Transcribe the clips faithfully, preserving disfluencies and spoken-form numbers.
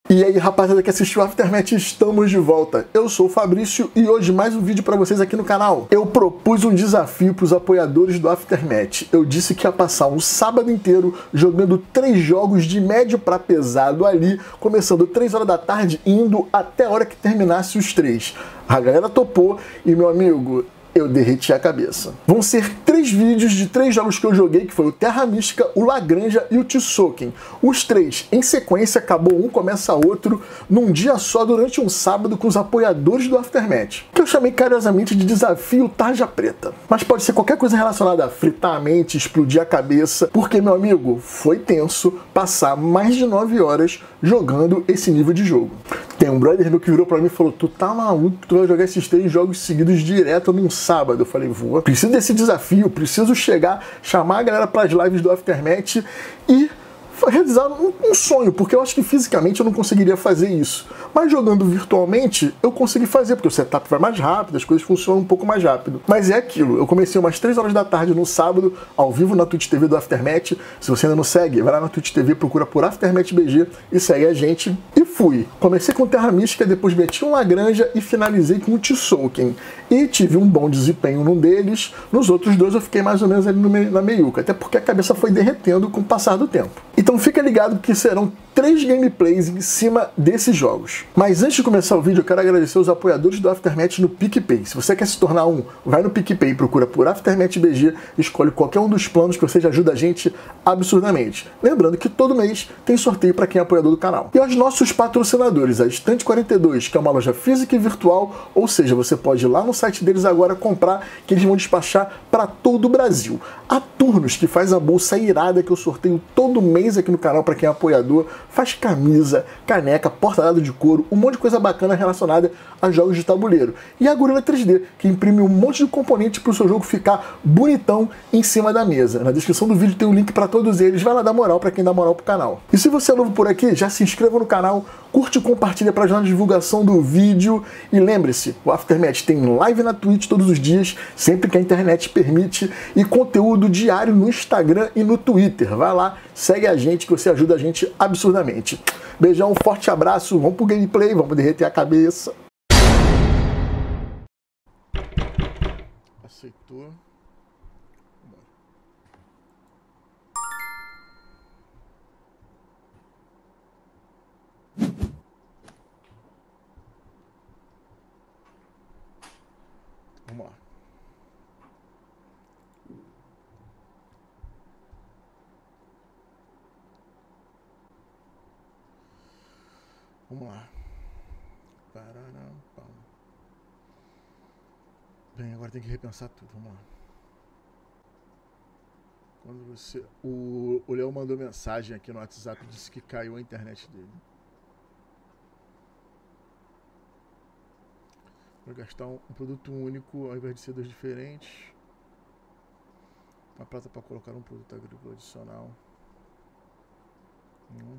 E aí, rapaziada que assistiu o Aftermath, estamos de volta. Eu sou o Fabrício e hoje mais um vídeo pra vocês aqui no canal. Eu propus um desafio pros apoiadores do Aftermath. Eu disse que ia passar um sábado inteiro jogando três jogos de médio pra pesado ali, começando três horas da tarde, indo até a hora que terminasse os três. A galera topou e, meu amigo, eu derreti a cabeça. Vão ser três vídeos de três jogos que eu joguei, que foi o Terra Mística, o La Granja e o Tzolk'in. Os três em sequência, acabou um, começa outro, num dia só, durante um sábado, com os apoiadores do Aftermath, que eu chamei carinhosamente de desafio Tarja Preta. Mas pode ser qualquer coisa relacionada a fritar a mente, explodir a cabeça, porque, meu amigo, foi tenso passar mais de nove horas jogando esse nível de jogo. Tem um brother meu que virou pra mim e falou: tu tá maluco, tu vai jogar esses três jogos seguidos direto num sábado? Eu falei: vou. Preciso desse desafio, preciso chegar, chamar a galera pras lives do Aftermath e realizar um, um sonho, porque eu acho que fisicamente eu não conseguiria fazer isso. Mas jogando virtualmente, eu consegui fazer, porque o setup vai mais rápido, as coisas funcionam um pouco mais rápido. Mas é aquilo, eu comecei umas três horas da tarde no sábado, ao vivo na Twitch T V do Aftermath. Se você ainda não segue, vai lá na Twitch T V, procura por Aftermath B G e segue a gente. E fui. Comecei com Terra Mística, depois meti um La Granja e finalizei com o Tzolk'in. E tive um bom desempenho num deles, nos outros dois eu fiquei mais ou menos ali no meio, na meiuca, até porque a cabeça foi derretendo com o passar do tempo. Então fica ligado que serão três gameplays em cima desses jogos. Mas antes de começar o vídeo, eu quero agradecer os apoiadores do Aftermath no PicPay. Se você quer se tornar um, vai no PicPay, procura por Aftermath B G, escolhe qualquer um dos planos que você já ajuda a gente absurdamente. Lembrando que todo mês tem sorteio para quem é apoiador do canal. E aos nossos patrocinadores, a Estante quarenta e dois, que é uma loja física e virtual, ou seja, você pode ir lá no site deles agora comprar, que eles vão despachar para todo o Brasil. A Turnos, que faz a bolsa irada que eu sorteio todo mês aqui no canal para quem é apoiador, faz camisa, caneca, porta-dado de couro, um monte de coisa bacana relacionada a jogos de tabuleiro. E a Gorilla três D, que imprime um monte de componentes para o seu jogo ficar bonitão em cima da mesa. Na descrição do vídeo tem um link para todos eles, vai lá dar moral para quem dá moral pro canal. E se você é novo por aqui, já se inscreva no canal, curte e compartilha para ajudar na divulgação do vídeo. E lembre-se, o Aftermath tem live na Twitch todos os dias, sempre que a internet permite, e conteúdo diário no Instagram e no Twitter. Vai lá, segue a gente que você ajuda a gente absurdamente. Beijão, um forte abraço, vamos pro gameplay, vamos derreter a cabeça. Aceitou. Vamos lá. Vamos lá. Pararam, pam. Bem, agora tem que repensar tudo. Vamos lá. Quando você... O, o Léo mandou mensagem aqui no WhatsApp, disse que caiu a internet dele. Vou gastar um, um produto único ao invés de ser dois diferentes. Uma prata para colocar um produto agrícola adicional. Hum.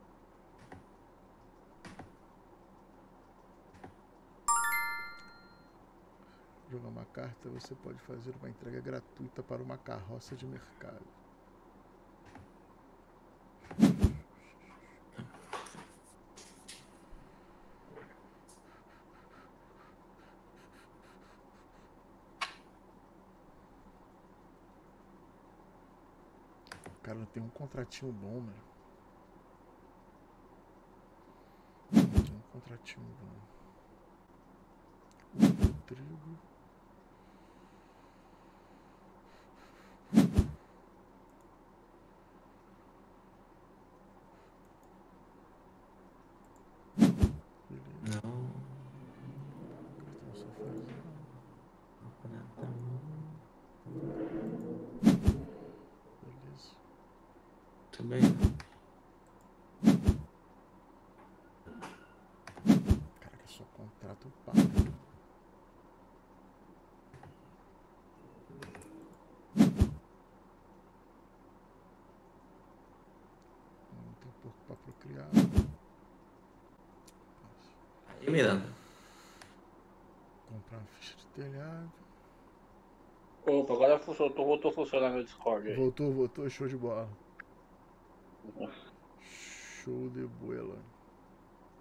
Jogar uma carta, você pode fazer uma entrega gratuita para uma carroça de mercado. O cara não tem um contratinho bom, mano. Não tem um contratinho bom. Trigo. Também. Caraca, só contrato pago. Não tem porco pra procriar. Aí, Miranda. Comprar uma ficha de telhado. Opa, agora funcionou, voltou a funcionar meu Discord aí. Voltou, voltou, show de bola. Show de bola.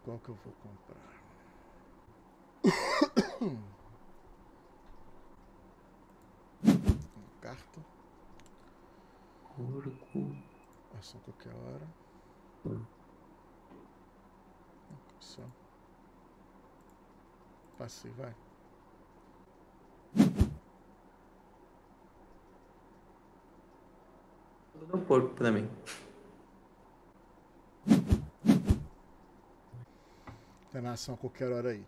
Qual que eu vou comprar? Uma carta. Corpo. Ação qualquer hora. Só. Passei, vai. Vou dar um porco pra mim. Tá na ação a qualquer hora aí.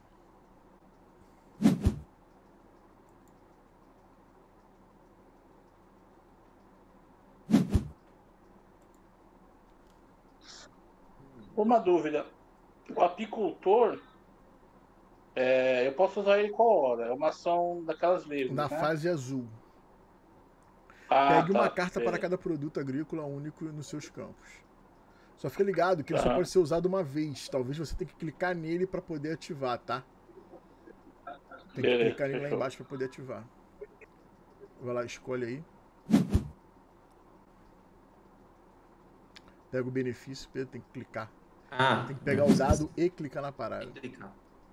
Uma dúvida. O apicultor, é, eu posso usar ele qual hora? É uma ação daquelas livres, Na né? fase azul. Ah, Pegue tá, uma carta para beleza. cada produto agrícola único nos seus campos. Só fica ligado que ele só Tá. pode ser usado uma vez. Talvez você tenha que clicar nele para poder ativar, tá? Tem que Beleza, clicar nele lá fechou. embaixo para poder ativar. Vai lá, escolhe aí. Pega o benefício, Pedro, tem que clicar. Ah, Tem que pegar o dado e clicar na parada. clicar.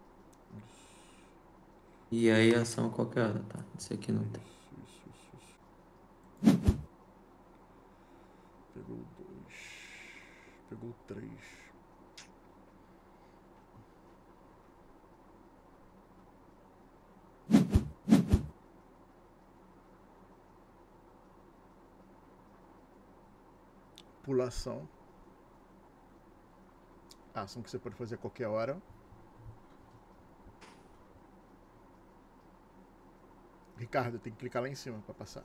E aí ação a qualquer hora, tá? Isso aqui não tem. Isso, isso, isso. Pegou dois. Pegou três. Pulação. Ação que você pode fazer a qualquer hora. Ricardo, tem que clicar lá em cima para passar.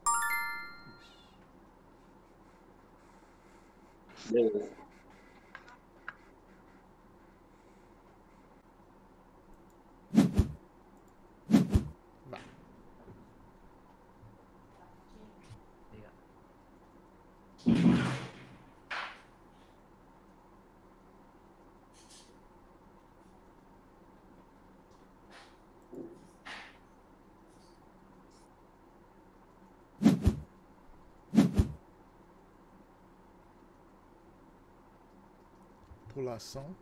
Isso. Beleza. Vai. Pulação.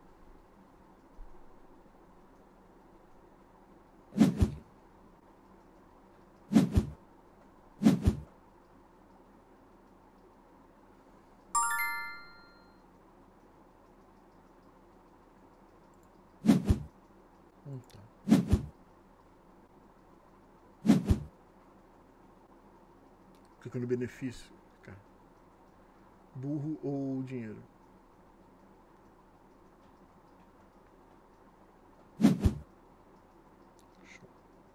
Hum, tá. Clica no benefício, cara. Burro ou dinheiro? Show.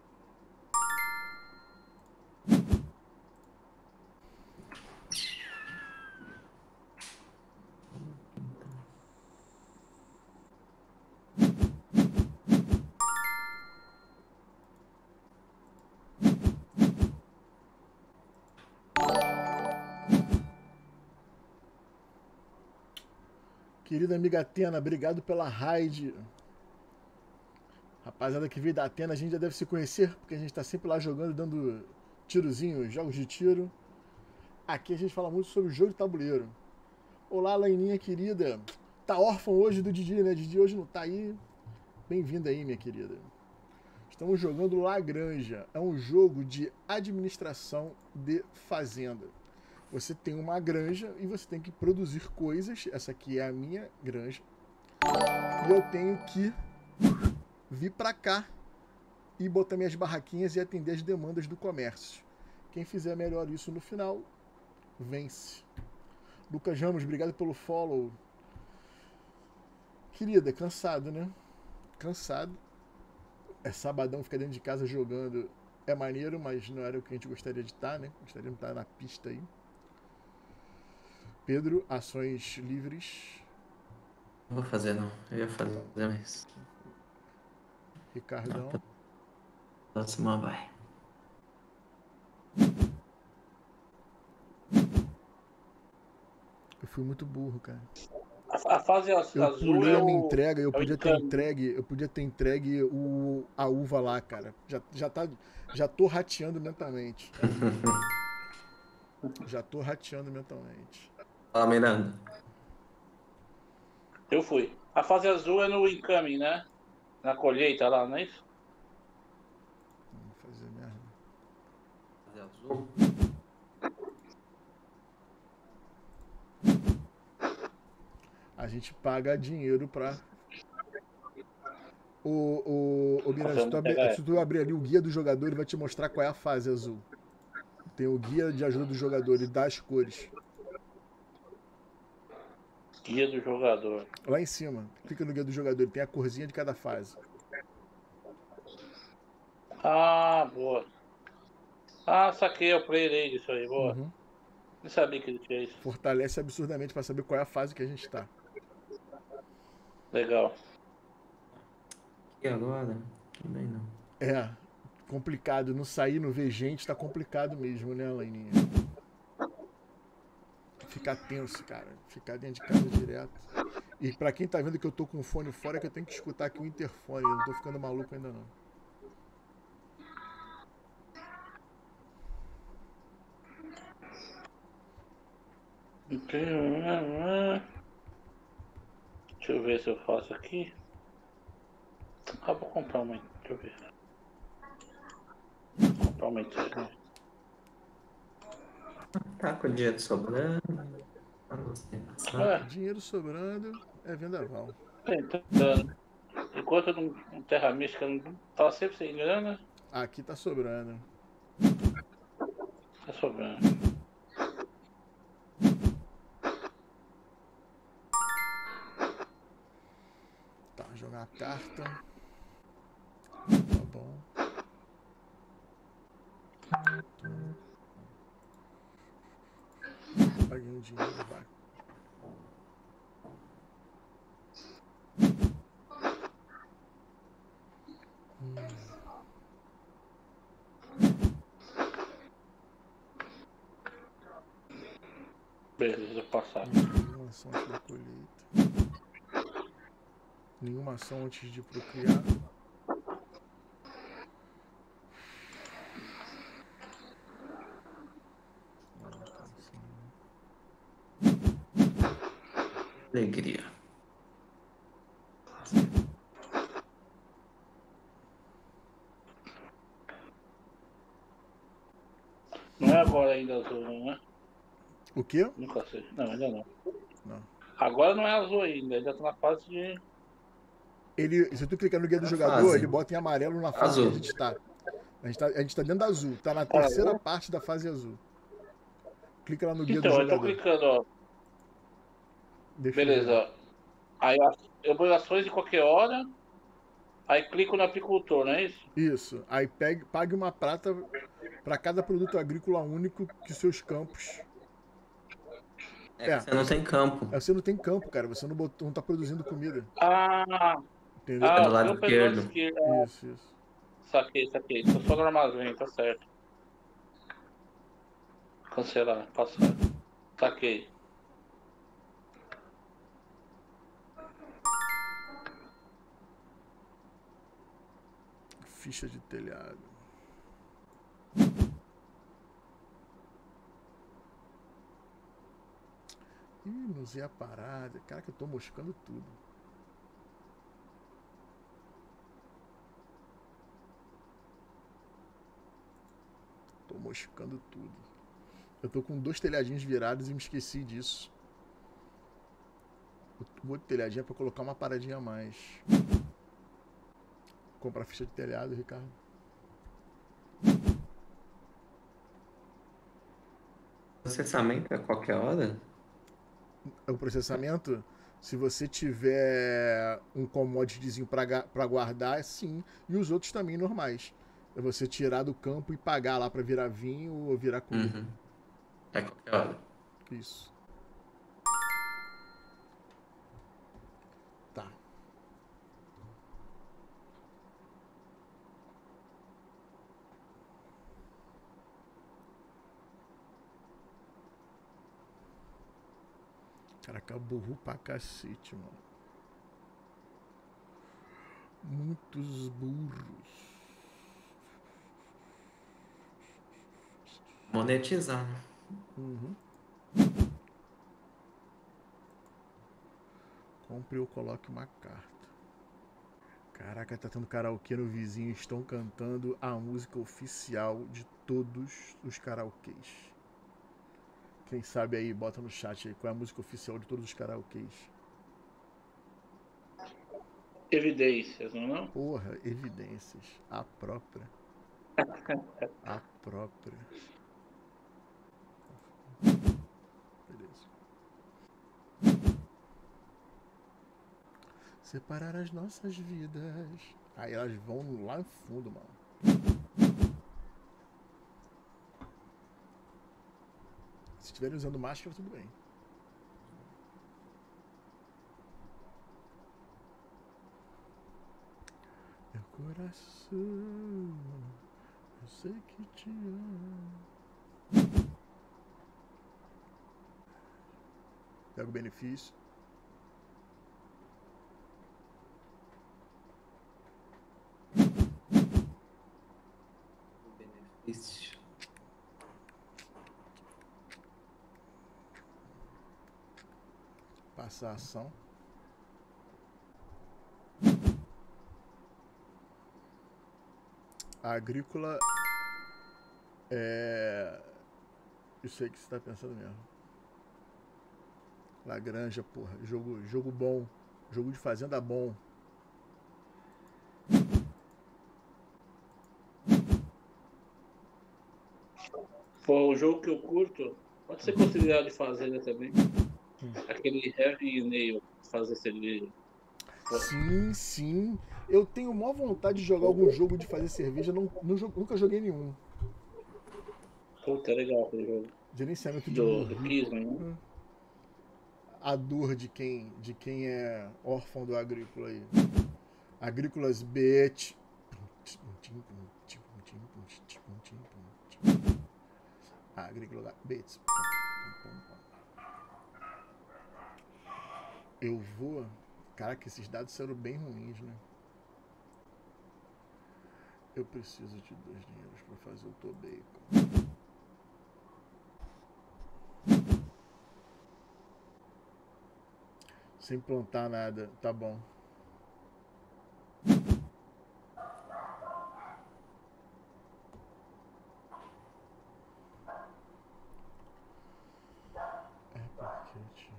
Querida amiga Atena, obrigado pela raid. Rapaziada que veio da Atena, a gente já deve se conhecer, porque a gente tá sempre lá jogando, dando tirozinhos, jogos de tiro. Aqui a gente fala muito sobre jogo de tabuleiro. Olá, Laininha querida. Tá órfão hoje do Didi, né? Didi hoje não tá aí. Bem-vinda aí, minha querida. Estamos jogando La Granja. É um jogo de administração de fazenda. Você tem uma granja e você tem que produzir coisas. Essa aqui é a minha granja. E eu tenho que vir pra cá e botar minhas barraquinhas e atender as demandas do comércio. Quem fizer melhor isso no final, vence. Lucas Ramos, obrigado pelo follow. Querida, cansado, né? Cansado. É sabadão, ficar dentro de casa jogando é maneiro, mas não era o que a gente gostaria de estar, né? Gostaria de estar na pista aí. Pedro, ações livres. Não vou fazer não, eu ia fazer, mas... Ricardão. Não, próxima vai. Eu fui muito burro, cara. A, a fase azul Eu pulei é a minha o... entrega, eu é o podia ter encano. entregue, eu podia ter entregue o, a uva lá, cara. Já, já, tá, já tô rateando mentalmente. Já tô rateando mentalmente. Fala, Miranda. Eu fui. A fase azul é no incoming, né? Na colheita lá, não é isso? Vamos fazer merda. Fase azul. A gente paga dinheiro pra... O, o, o Miranda, se tu, abrir, se tu abrir ali o guia do jogador, ele vai te mostrar qual é a fase azul. Tem o guia de ajuda do jogador, ele dá as cores. Guia do jogador. Lá em cima, clica no guia do jogador, ele tem a corzinha de cada fase. Ah, boa. Ah, saquei, eu playerei disso aí, boa. Uhum. Não sabia que ele tinha isso. Fortalece absurdamente pra saber qual é a fase que a gente tá. Legal. E agora? Também não. É, complicado. Não sair, não ver gente, tá complicado mesmo, né, Laininha? Ficar tenso, cara. Ficar dentro de casa direto. E pra quem tá vendo que eu tô com o fone fora, é que eu tenho que escutar aqui o interfone. Eu não tô ficando maluco ainda não. Deixa eu ver se eu faço aqui. Ah, vou comprar uma. Deixa eu ver. Vou comprar uma internet. Tá com o dinheiro sobrando. É, Dinheiro sobrando é vendaval. tentando. Enquanto eu não, não Terra Mística não tava sempre sem grana, Aqui tá sobrando. tá sobrando. Tá, jogar a carta. Tá bom. Paguei um dinheiro, vai. Hum. Beleza, passar. Nenhuma ação antes da colheita. Nenhuma ação antes de procriar. Alegria. Não é agora ainda azul, não, né? O quê? Nunca sei. Não, ainda não. Não. Agora não é azul ainda, ainda tá na fase de. Ele, se tu clicar no guia do Na jogador, fase. ele bota em amarelo na fase Azul. que a gente tá. A gente tá, a gente tá dentro da azul. Tá na Tá terceira azul? parte da fase azul. Clica lá no guia do Então, eu tô jogador. clicando, ó. Deixa eu ver. Beleza. Aí eu vou em ações de qualquer hora. Aí clico no apicultor, não é isso? Isso. Aí pegue, pague uma prata para cada produto agrícola único que seus campos. É É, que você não tem campo. é, você não tem campo, cara. Você não, botou, não tá produzindo comida. Ah, Entendeu? É ah, do o lado campo é do lado esquerdo. esquerdo. Isso, isso. Saquei, saquei. Tô só no armazém, tá certo. Cancelar, passar. Saquei. Ficha de telhado. Ih, não usei a parada. Cara, que eu tô moscando tudo. Tô moscando tudo. Eu tô com dois telhadinhos virados e me esqueci disso. O outro telhadinho é pra colocar uma paradinha a mais. Comprar ficha de telhado, Ricardo. Processamento a qualquer hora? O processamento, se você tiver um commodityzinho para guardar, sim. E os outros também normais. É você tirar do campo e pagar lá para virar vinho ou virar comida. Uhum. É qualquer hora. Isso. Tá. Caraca, burro pra cacete, mano. Muitos burros. Monetizar, né? Uhum. Compre ou coloque uma carta. Caraca, tá tendo karaokê no vizinho. Estão cantando a música oficial de todos os karaokês. Quem sabe aí, bota no chat aí qual é a música oficial de todos os karaokês. Evidências, não é? Porra, Evidências. A própria. A própria. Beleza. Separar as nossas vidas. Aí elas vão lá no fundo, mano. Se estiverem usando máscara, tudo bem. Meu coração, eu sei que te amo. Pega o benefício. Benefício. Passa a ação. A agrícola é... Eu sei que você tá pensando mesmo. Lagranja, porra. Jogo, jogo bom. Jogo de fazenda bom. Pô, o jogo que eu curto pode ser considerado de fazenda também. Hum. Aquele Heavy Nail, fazer cerveja. Sim, sim. Eu tenho maior vontade de jogar algum jogo de fazer cerveja. Não, não, nunca joguei nenhum. Puta, é legal aquele jogo. Gerenciamento de do, do Kisman, né? Hum. A dor de quem, de quem é órfão do agrícola aí. Agrícolas Beet. Agrícola Beet. Eu vou. Caraca, esses dados foram bem ruins, né? Eu preciso de dois dinheiros pra fazer o Tobacco. Sem plantar nada, tá bom. É porque eu te...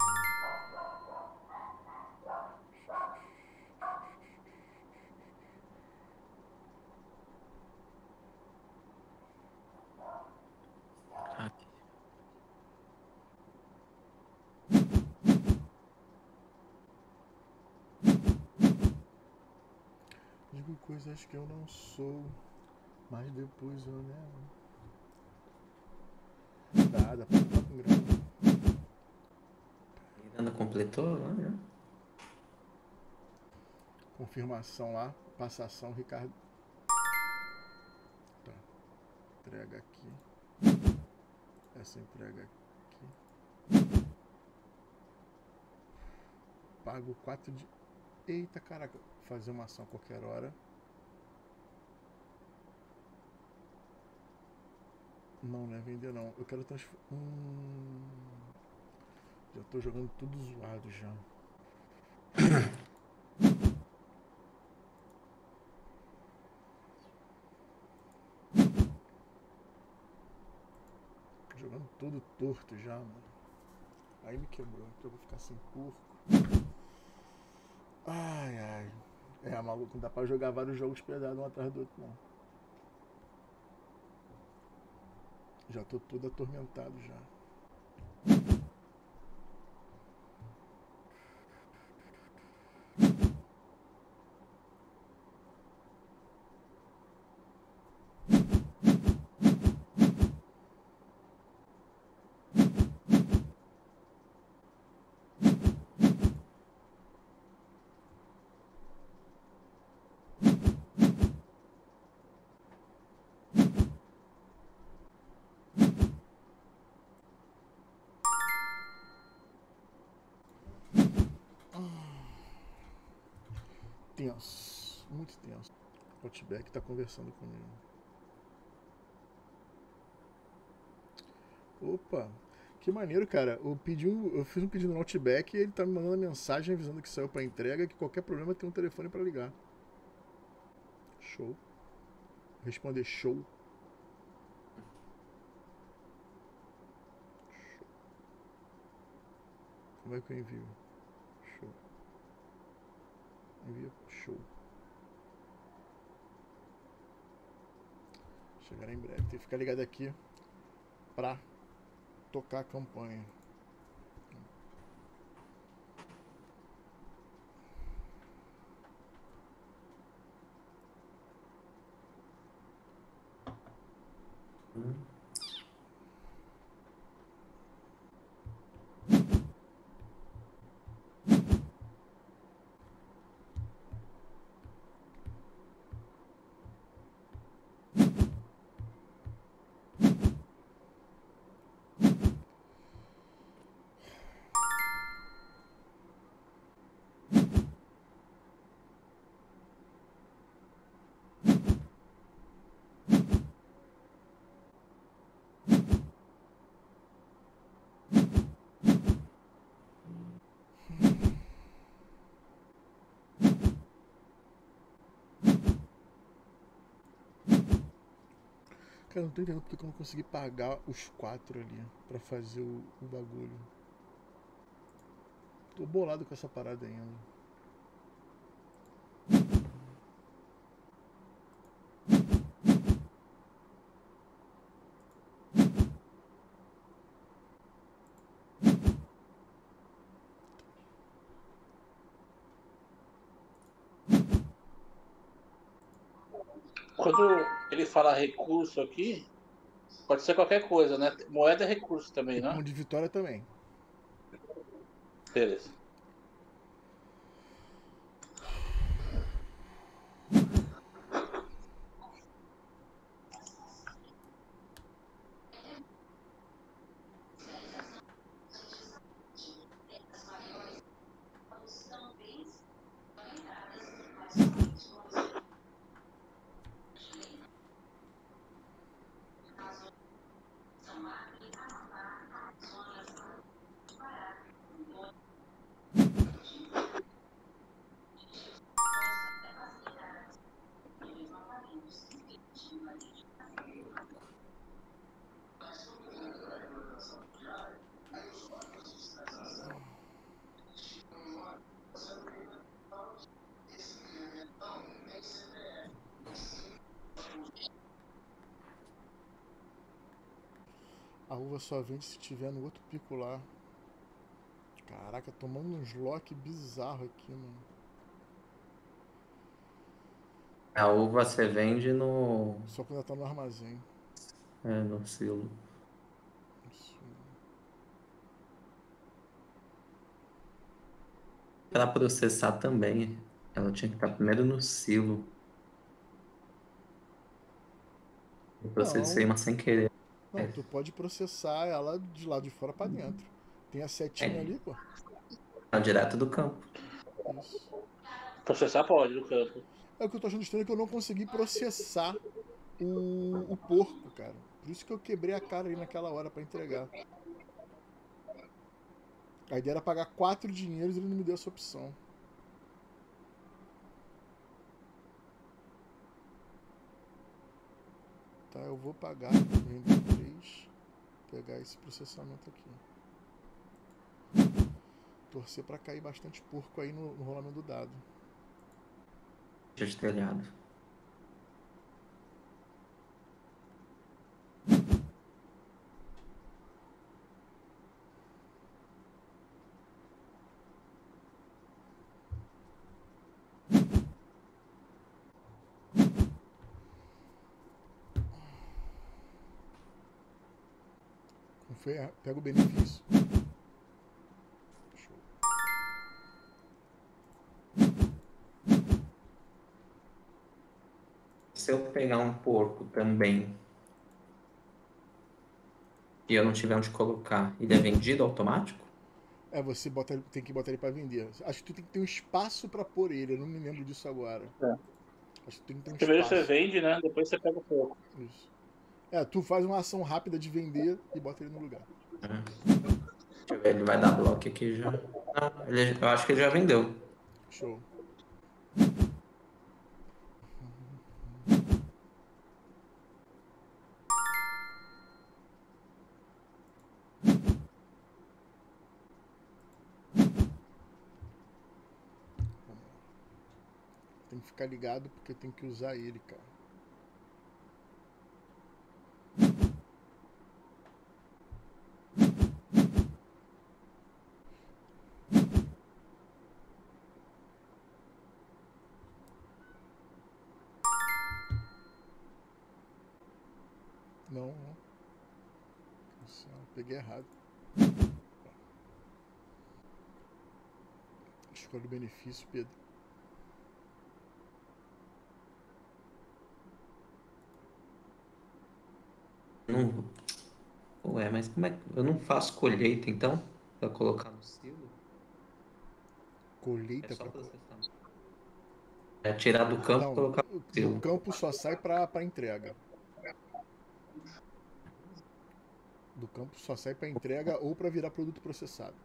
Aqui. Digo coisas que eu não sou, mas depois eu nego. Dá, dá pra ficar com grana. Miranda completou lá, né? Confirmação lá, passação, Ricardo. Tá. Entrega aqui. Essa entrega aqui. Pago quatro de... Eita, caraca. Fazer uma ação a qualquer hora. Não, não é vender não. Eu quero transformar... Hum... Já tô jogando tudo zoado já. Jogando tudo torto já, mano. Aí me quebrou, então eu vou ficar sem porco. Ai, ai. É, maluco, não dá pra jogar vários jogos pesados um atrás do outro, não. Já tô todo atormentado já. Tenso, muito tenso. O Outback tá conversando comigo. Opa, Que maneiro, cara. Eu, pedi um, eu fiz um pedido no Outback e ele tá me mandando mensagem avisando que saiu pra entrega, que qualquer problema tem um telefone pra ligar. Show. Responder show. Show. Como é que eu envio? Show. Envia show. Chegará em breve. Tem que ficar ligado aqui pra tocar a campanha. Hum. Cara, eu não tô entendendo porque eu não consegui pagar os quatro ali pra fazer o, o bagulho. Tô bolado com essa parada ainda. Quando ele fala recurso aqui, pode ser qualquer coisa, né? Moeda é recurso também, E não como é? de vitória também. Beleza. A uva só vende se tiver no outro pico lá. Caraca, tomando uns lock bizarro aqui, mano. A uva você vende no, Só quando ela tá no armazém. é, no silo. Isso. Para processar também, ela tinha que estar primeiro no silo. Eu processei, Não, mas sem querer. não, tu pode processar ela de lá de fora pra dentro. Tem a setinha É, ali, pô. tá direto do campo. Isso. Processar pode no campo. É o que eu tô achando estranho é que eu não consegui processar o, o porco, cara. Por isso que eu quebrei a cara ali naquela hora pra entregar. A ideia era pagar quatro dinheiros e ele não me deu essa opção. Tá, eu vou pagar, vender três, pegar esse processamento aqui. Torcer pra cair bastante porco aí no, no rolamento do dado. De telhado. Confia, pega o benefício. Show. Se eu pegar um porco também e eu não tiver onde colocar, ele é vendido automático? É, você bota, tem que botar ele pra vender. Acho que tu tem que ter um espaço pra pôr ele, eu não me lembro disso agora. É. Acho que tem que ter um Primeiro você espaço. vende, né? Depois você pega o fogo. Isso. É, tu faz uma ação rápida de vender e bota ele no lugar. Deixa eu ver, ele vai dar bloco aqui já. Não, ele, eu acho que ele já vendeu. Show. Tem que ficar ligado porque tem que usar ele, cara. Não, não. Nossa, peguei errado. Escolhe o benefício, Pedro. Não. Ué, mas como é que. Eu não faço colheita então? Pra colocar no silo? Colheita É só pra... processar. É tirar do campo e Não, colocar no do silo. campo só sai pra, pra entrega. Do campo só sai pra entrega ou pra virar produto processado.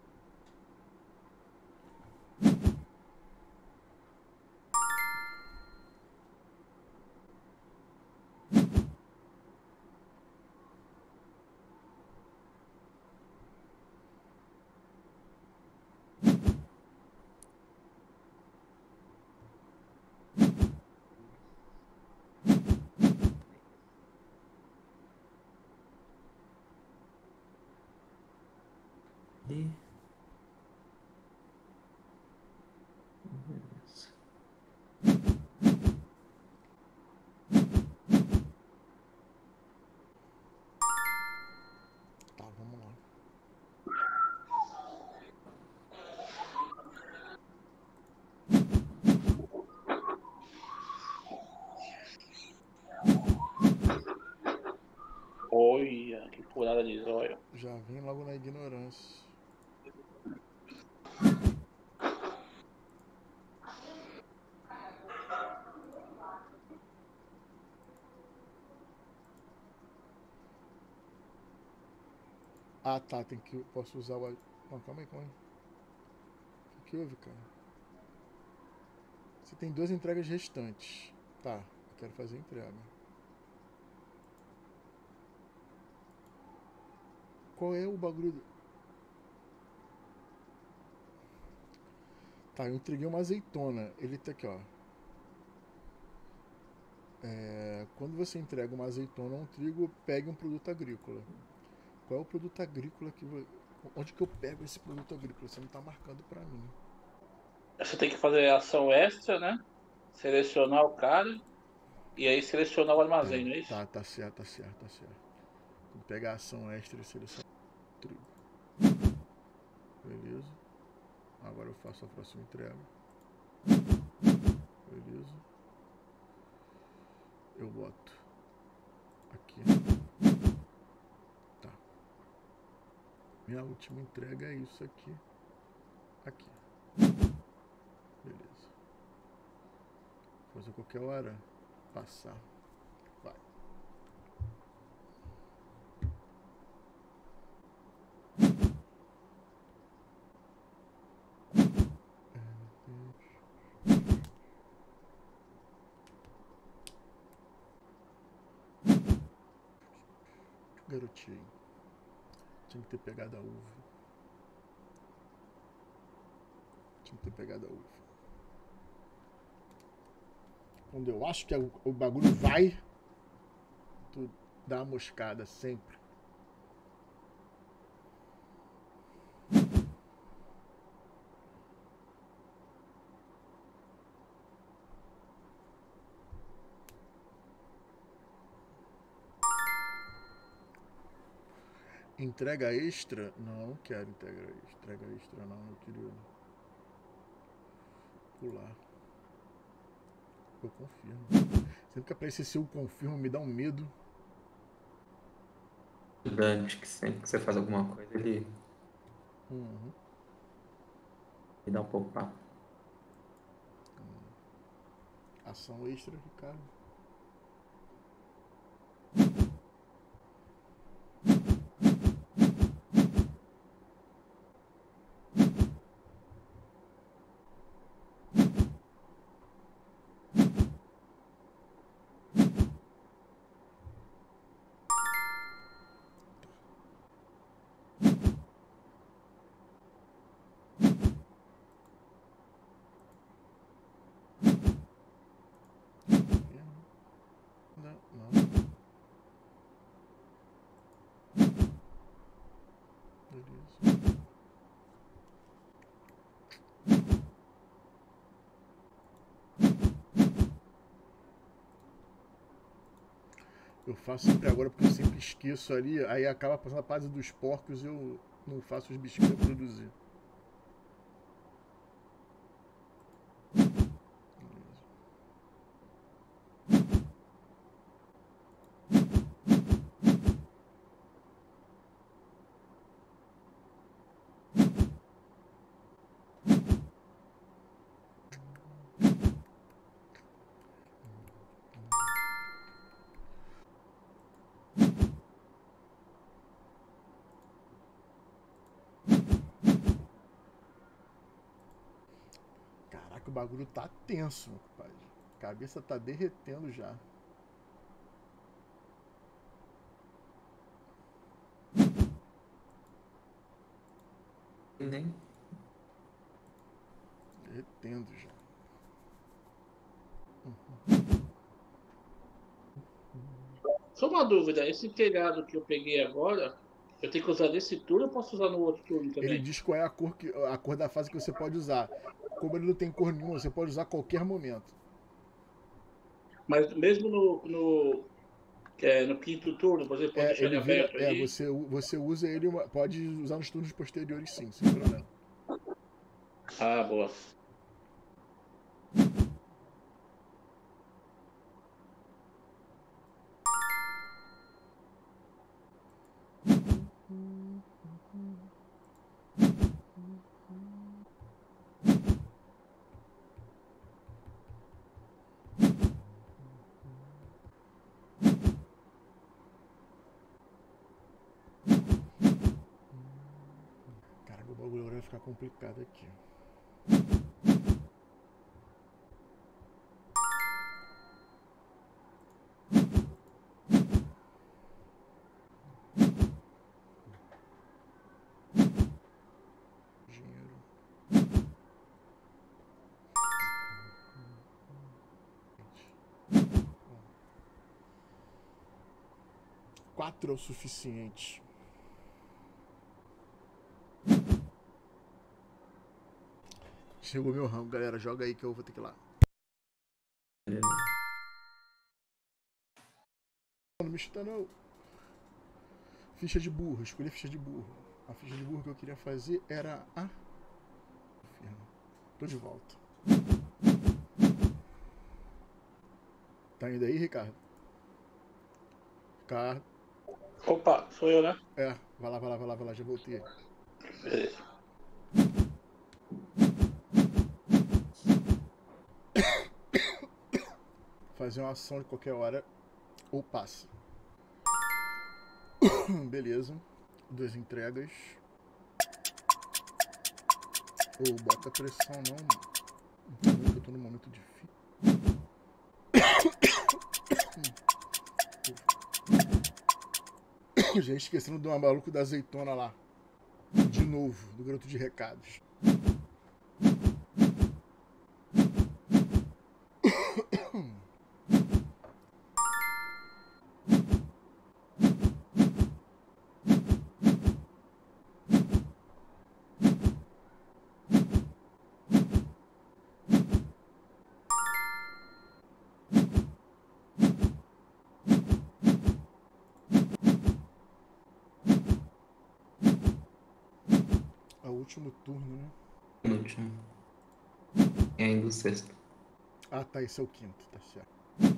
E... Tá, vamos lá. Olha, que furada de zóio. Já vem logo na ignorância. Ah, tá, tem que... Posso usar o... Não, calma aí, calma aí. O que, que houve, cara? Você tem duas entregas restantes. Tá, eu quero fazer a entrega. Qual é o bagulho... Tá, eu entreguei uma azeitona. Ele tá aqui, ó. É, quando você entrega uma azeitona ou um trigo, pegue um produto agrícola. Qual é o produto agrícola que... vo- Onde que eu pego esse produto agrícola? Você não tá marcando pra mim. Você tem que fazer ação extra, né? Selecionar o cara e aí selecionar o armazém, não é isso? Tá, tá certo, tá certo, tá certo. Tem que pegar a ação extra e selecionar o trigo. Beleza. Agora eu faço a próxima entrega. Beleza. Eu boto aqui. Tá. Minha última entrega é isso aqui. Aqui. Beleza. Fazer qualquer hora. Passar. Vai. Garotinho. Tinha que ter pegado a uva. Tinha que ter pegado a uva. Quando eu acho que o, o bagulho vai, tu dá uma moscada sempre. Entrega extra? Não, não quero entrega extra. Entrega extra não, eu queria pular. Eu confirmo. Sempre que aparece esse eu confirmo, me dá um medo. O Dante, que sempre que você faz alguma coisa, ele, Uhum. ele dá um pouco pra... Ação extra, Ricardo. faço sempre agora porque eu sempre esqueço ali, aí acaba passando a fase dos porcos e eu não faço os bichinhos reproduzir. O bagulho tá tenso, meu compadre. A cabeça tá derretendo já. Nem. Derretendo já. Só uma dúvida, esse telhado que eu peguei agora, eu tenho que usar nesse turno ou posso usar no outro turno também? Ele diz qual é a cor, que, a cor da fase que você pode usar. Como ele não tem cor nenhuma, você pode usar a qualquer momento. Mas mesmo no, no, é, no quinto turno, por exemplo, pode É, deixar ele, ele vira, aberto é, aí? você, você usa ele, pode usar nos turnos posteriores sim, sem problema. Ah, boa. Caramba, o bagulho agora vai ficar complicado aqui. Quatro é o suficiente. Chegou meu rango, galera. Joga aí que eu vou ter que ir lá. Não me chuta não. Ficha de burro. Escolhi a ficha de burro. A ficha de burro que eu queria fazer era a... Tô de volta. Tá indo aí, Ricardo? Ricardo. Opa, sou eu, né? É, vai lá, vai lá, vai lá, vai lá, já voltei. Beleza. Fazer uma ação de qualquer hora ou passa. Beleza. Duas entregas. Ou oh, bota pressão não, mano. Eu tô num momento difícil. Já esquecendo do maluco da azeitona lá. De novo, do garoto de recados. É o último turno, né? No último. E ainda o sexto. Ah, tá, esse é o quinto, tá certo.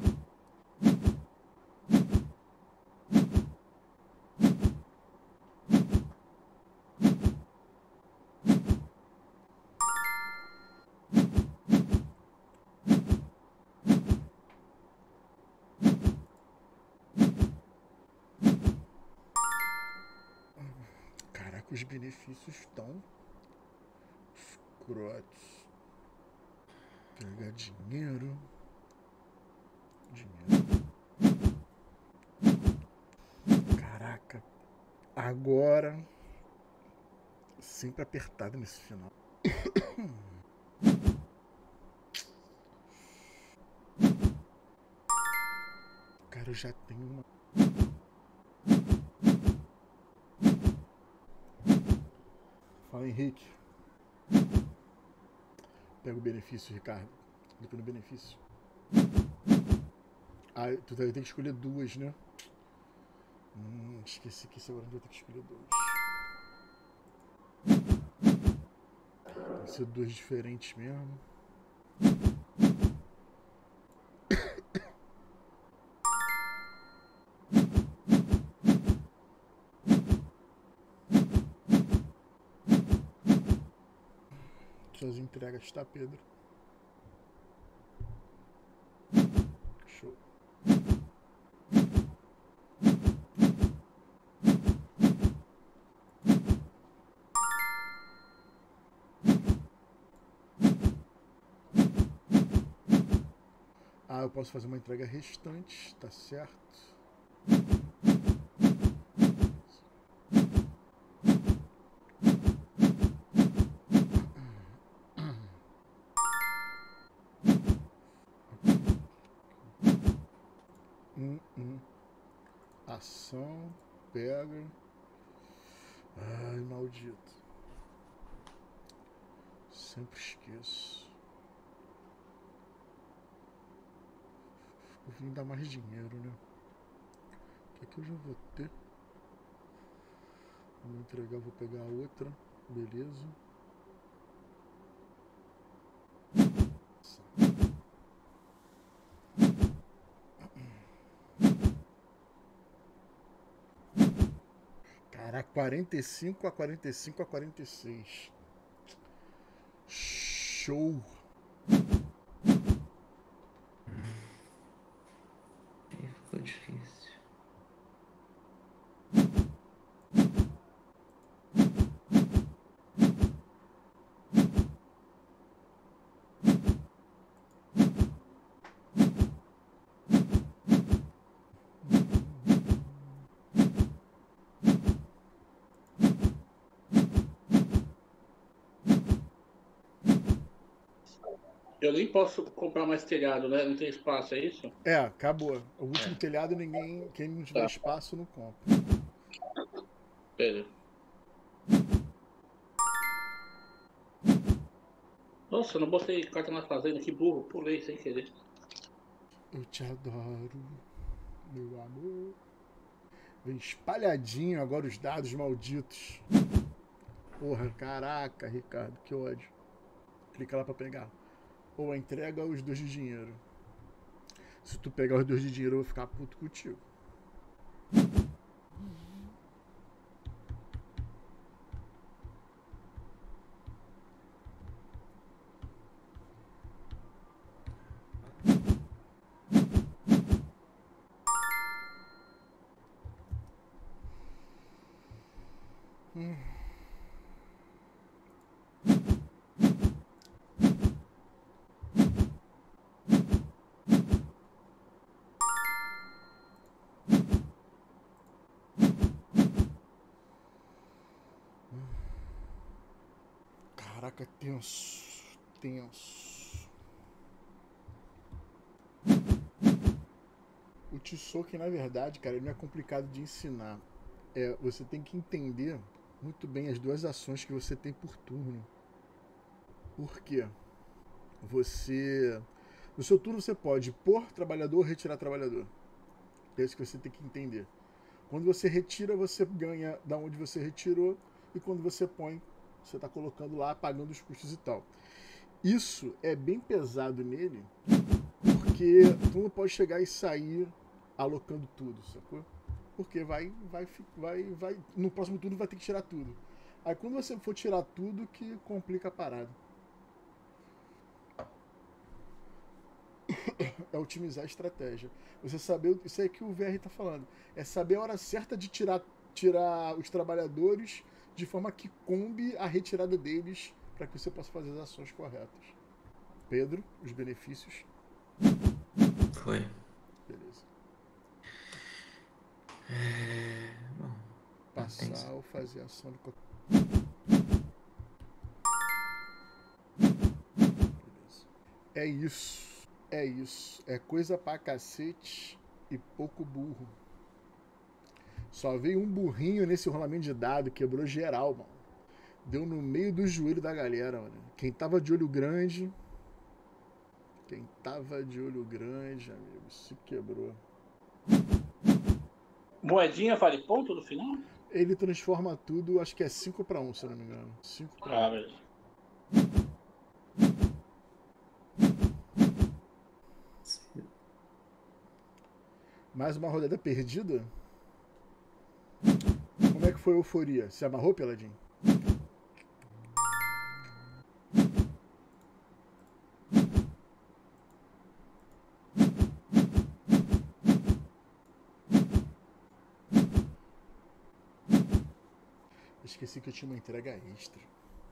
Caraca, os benefícios estão escrotos. Pegar dinheiro. Dinheiro. Caraca. Agora. Sempre apertado nesse final. Cara, eu já tenho uma. Fala, Henrique. Pega o benefício, Ricardo. Clica no benefício. Ah, tu tem que escolher duas, né? Hum, esqueci que esse agora vai ter que escolher dois. Tem que ser dois diferentes mesmo. Suas entregas, tá, Pedro? Show. Ah, eu posso fazer uma entrega restante, tá certo? Hum, hum. Ação, pega. Ai, maldito. Sempre esqueço. Eu vim dar mais dinheiro, né? O que é que eu já vou ter? Vou entregar, vou pegar a outra. Beleza. Caraca, quarenta e cinco a quarenta e cinco a quarenta e seis. Show! Aí ficou difícil. Eu nem posso comprar mais telhado, né? Não tem espaço, é isso? É, acabou. O último É. telhado, ninguém. Quem não tiver Tá. espaço não compra. Pera. Nossa, eu não botei carta na fazenda, que burro, pulei sem querer. Eu te adoro, meu amor. Vem espalhadinho agora os dados malditos. Porra, caraca, Ricardo, que ódio. Clica lá pra pegar. Ou a entrega ou os dois de dinheiro. Se tu pegar os dois de dinheiro, eu vou ficar puto contigo. Hum. Caraca, tenso. Tenso. O Tsuki, na verdade, cara, ele não é complicado de ensinar. É, você tem que entender muito bem as duas ações que você tem por turno. Por quê? Você... No seu turno você pode pôr trabalhador ou retirar trabalhador. É isso que você tem que entender. Quando você retira, você ganha da onde você retirou. E quando você põe, você está colocando lá, pagando os custos e tal. Isso é bem pesado nele, porque tu não pode chegar e sair alocando tudo, sacou? Porque vai, vai, vai, vai, no próximo turno vai ter que tirar tudo. Aí quando você for tirar tudo, que complica a parada. É otimizar a estratégia. Você saber, isso é que o V R tá falando, é saber a hora certa de tirar, tirar os trabalhadores de forma que combe a retirada deles para que você possa fazer as ações corretas. Pedro, os benefícios. Foi. Beleza. É... Bom, Passar ou fazer ação de qualquer... Beleza. É isso. É isso. É coisa pra cacete e pouco burro. Só veio um burrinho nesse rolamento de dado, quebrou geral, mano. Deu no meio do joelho da galera, mano. Quem tava de olho grande... Quem tava de olho grande, amigo, se quebrou. Moedinha vale ponto no final? Ele transforma tudo, acho que é cinco para um, se eu não me engano. cinco para um. Ah, beleza. Mais uma rodada perdida? Como é que foi a euforia? Se amarrou, Peladinho? Esqueci que eu tinha uma entrega extra.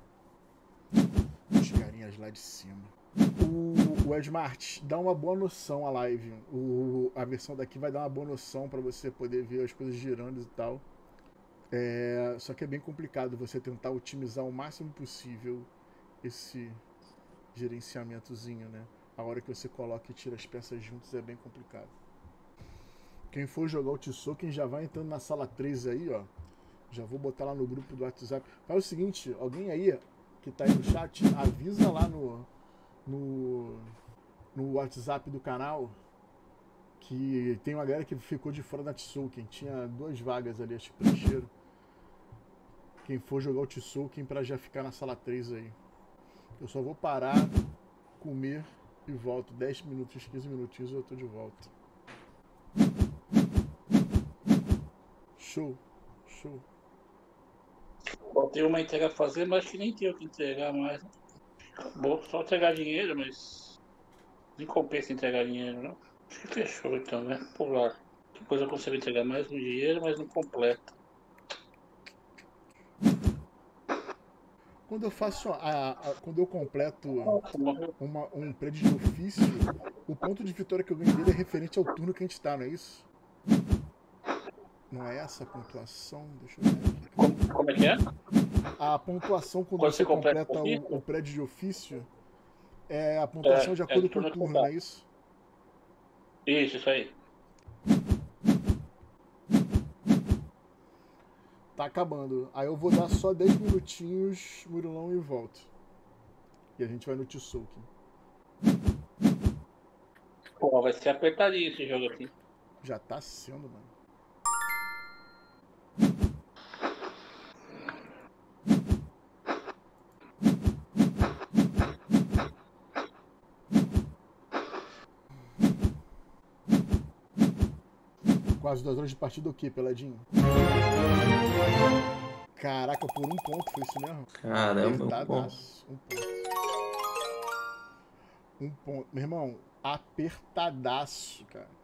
Os carinhas lá de cima. O, o Edmart, dá uma boa noção a live. O, a versão daqui vai dar uma boa noção para você poder ver as coisas girando e tal. É, só que é bem complicado você tentar otimizar o máximo possível esse gerenciamentozinho, né? A hora que você coloca e tira as peças juntas é bem complicado. Quem for jogar o Tsuken já vai entrando na sala três aí, ó. Já vou botar lá no grupo do WhatsApp. Faz o seguinte, alguém aí que tá aí no chat, avisa lá no, no, no WhatsApp do canal que tem uma galera que ficou de fora da Tsuken. Tinha duas vagas ali, acho que preencheram. Quem for jogar o Tsuken pra já ficar na sala três aí. Eu só vou parar, comer e volto. dez minutos, quinze minutinhos eu tô de volta. Show, show. Botei uma entrega a fazer, mas acho que nem tenho o que entregar mais. Bom, só entregar dinheiro, mas nem compensa entregar dinheiro, não. Acho que fechou então, né? Pular. Depois eu consigo entregar mais um dinheiro, mas não completa. Quando eu faço a, a quando eu completo uma, um prédio de ofício, o ponto de vitória que eu ganho dele é referente ao turno que a gente tá, não é isso? Não é essa a pontuação? Deixa eu ver aqui. Como, como é que é? A pontuação quando, Quando você você completa completa o o, o prédio de ofício é a pontuação É, de acordo é com o turno turno, que não eu é isso? Isso, isso aí. Tá acabando. Aí eu vou dar só dez minutinhos, Murilão, e volto. E a gente vai no Tsuken. Pô, vai ser apertadinho esse jogo aqui. Já tá sendo, mano. Quase duas horas de partida o quê, Peladinho? Caraca, por um ponto foi isso mesmo? Caramba, um ponto. Um ponto. Um ponto. Meu irmão, apertadaço, cara.